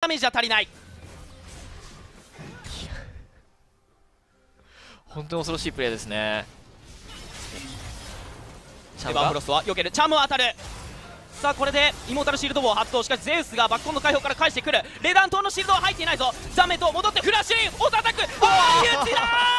ダメージは足りない。 本当に恐ろしいプレーですね。 エヴァンフロストは避ける。チャームは当たる。さあこれでイモータルシールドを発動。しかしゼウスがバックコンの解放から返してくる。レダン島のシールドは入っていないぞ。ザメと戻ってフラッシュインオートアタック。追い打ちだ